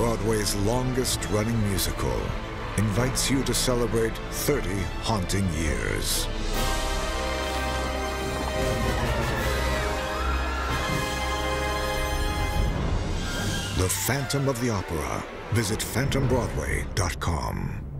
Broadway's longest-running musical, invites you to celebrate 30 haunting years. The Phantom of the Opera. Visit PhantomBroadway.com.